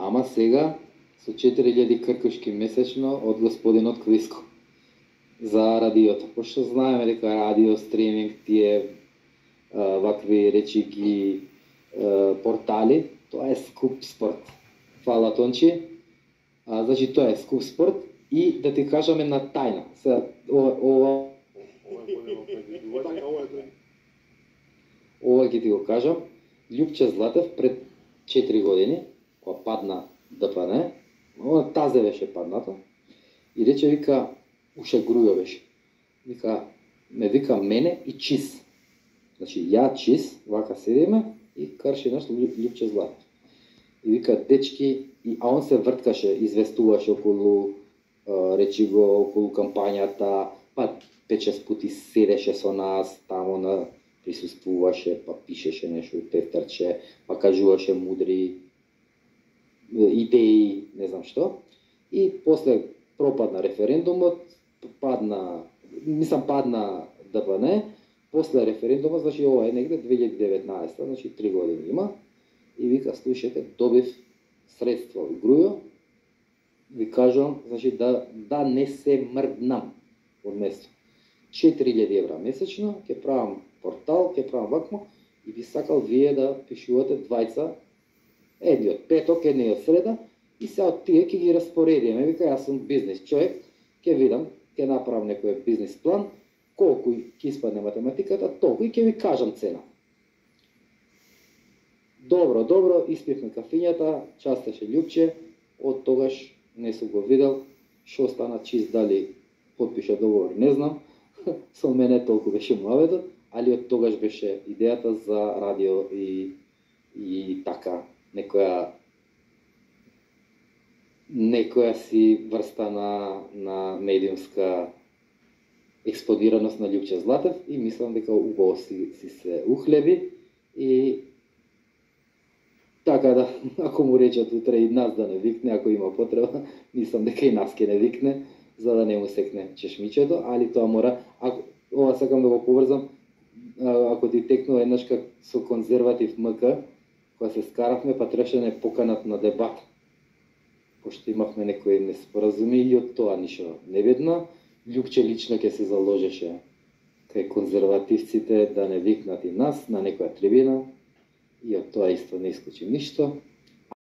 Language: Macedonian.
Ама сега со 4000 кркушки месечно од господинот Клиско за радиото. Пошто знаеме дека радио, стриминг, тие вакви речи ги портали, тоа е скуп спорт. Фала Тончи. Значи тоа е скуп спорт и да ти кажаме на тајна. Сега ова ќе ти го кажам. Љупче Златев пред 4 години, кога падна ДПН, тазе беше паднато, и рече, вика, уште грујо беше. Вика, ме вика мене и Чиз. Значи, ја Чиз, вака седиме и карши наш Љупче Златев. И вика, дечки, а он се врткаше, известуваше околу, речи го, околу кампањата, па 5-6 пути седеше со нас, тамо присуствуваше, па пишеше нешто у тефтерче, па кажуваше мудри идеи, не знам што. И после пропадна референдумот, падна ДПН, после референдумот, значи ова е негде 2019, значи 3 години има, и вика, слушате, добив средства од Грујо, ви кажувам, значи да не се мрднам од место. 4000 евра месечно, ќе правам портал, ќе правам вакмо, и би сакал вие да пишувате двајца, едни од петок, едни од среда, и се од тие ќе ги распоредиме. Вика, јас сум бизнес човек, ќе видам, ќе направам некој бизнес план, колку ќе испадне математиката, толку и ќе ви кажам цена. Добро, испивме кафињата, частеше Љупче, од тогаш не сум го видел, што стана Чиз, дали потпиша договор, не знам, со мене толку беше муаветот, али од тогаш беше идејата за радио и така, некоја си врста на медиумска експонираност на Љупче Златев и мислам дека убаво си се ухлеби и така да, ако му речат утре и нас да не викне, ако има потреба, мислам дека и нас ќе не викне, за да не му секне чешмичето, али тоа мора, ова сакам да го поврзам, ако ти текнува еднаш как со конзерватив МК, кога се скаравме, па требаше да не поканат на дебат. Пошто имавме некои неспоразуми и од тоа ништо не видно. Љупче лично ќе се заложеше кај конзервативците да не викнат и нас на некоја трибина и од тоа исто не исклучи ништо.